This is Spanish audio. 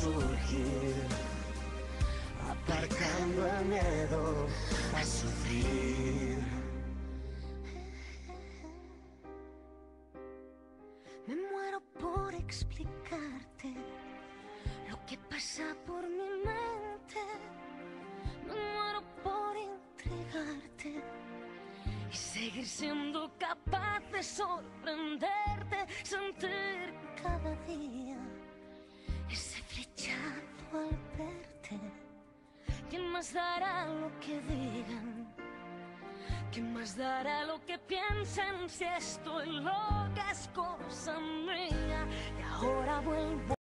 surgir, aparcando el miedo a sufrir. Me muero por explicarte lo que pasa por mi mente. Me muero por entregarte y seguir siendo capaz de sorprenderte, sentir cada día ese flechazo al verte. ¿Quién más dará lo que digan? ¿Quién más dará lo que piensen? Si estoy loca es cosa mía y ahora vuelvo